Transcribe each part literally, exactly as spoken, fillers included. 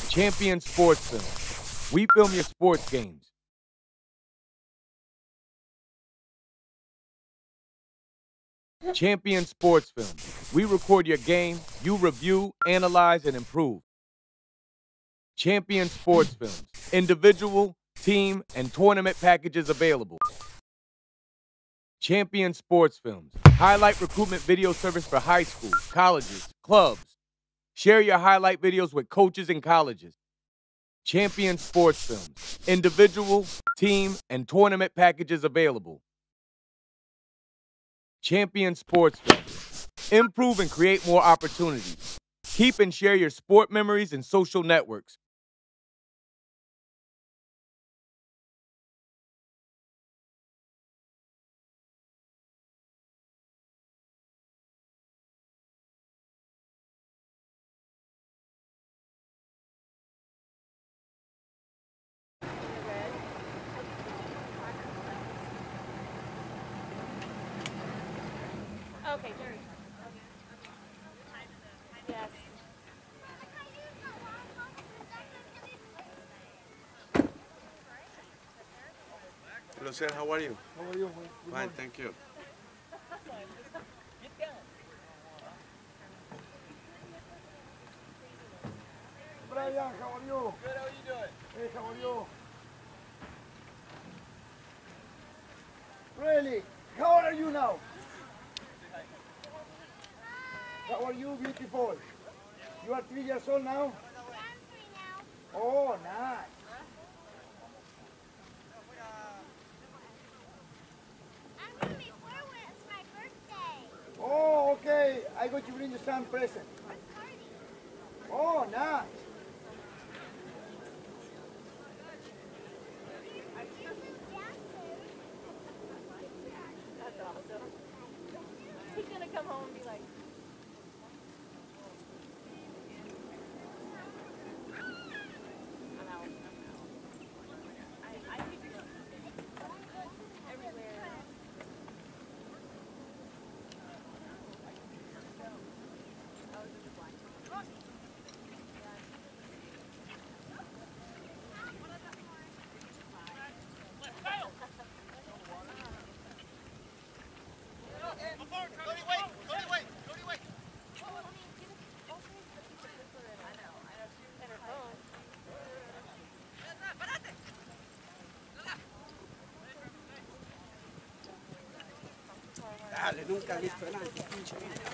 Champion Sports Film. We film your sports games. Champion Sports Film. We record your game, you review, analyze, and improve. Champion Sports Films. Individual, team, and tournament packages available. Champion Sports Films. Highlight recruitment video service for high schools, colleges, clubs. Share your highlight videos with coaches and colleges. Champion Sports Films. Individual, team, and tournament packages available. Champion Sports Films. Improve and create more opportunities. Keep and share your sport memories and social networks. Okay, Jerry. Yes. Hello, sir. How are you? How are you? Good Fine, thank you. Brian, how are you? Good, how are you doing? Hey, how are you? Really? How old are you now? How are you, beautiful? You are three years old now? Oh, nice. I'm gonna be four when it's my birthday. Oh, okay. I got to bring you some present. Party. Oh, nice. That's awesome. He's gonna come home and be like, I'm out. I, I think everywhere. I was in the blind. Cody, wait! Cody, wait! Cody, wait! Dale, nunca he visto nada, qué pinche vida.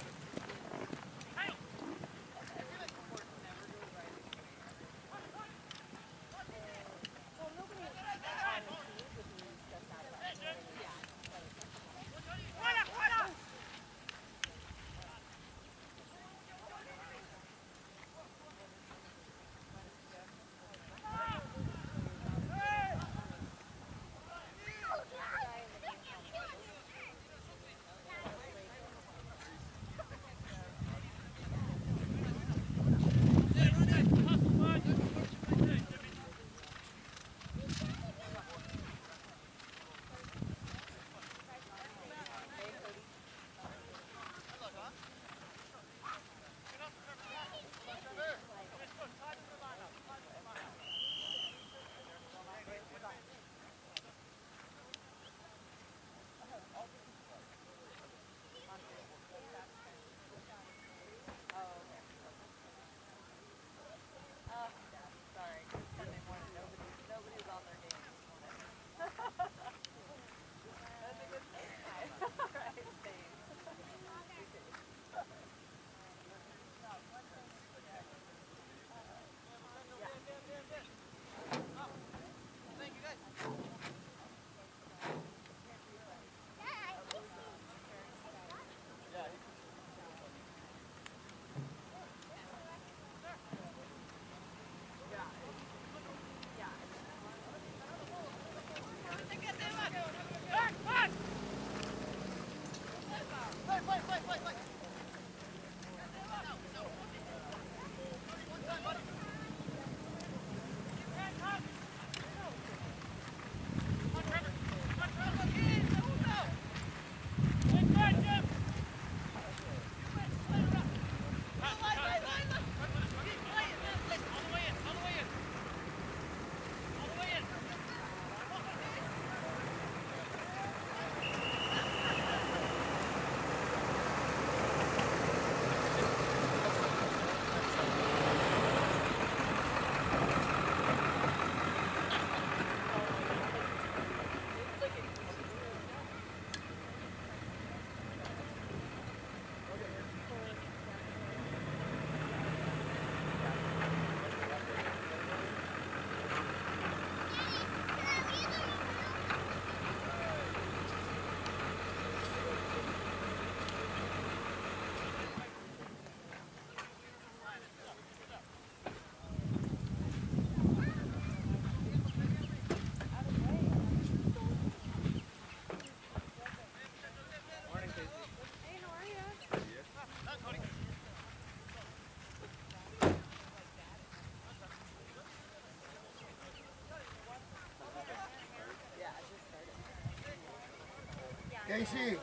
Casey.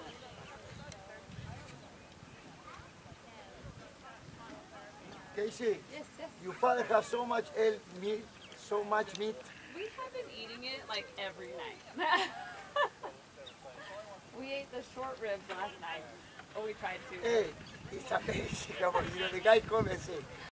Casey, Yes, yes. your father has so much el meat, so much meat. We have been eating it like every night. We ate the short ribs last night. Oh, we tried to. Hey, it's amazing. Come on, you know, the guy come and say,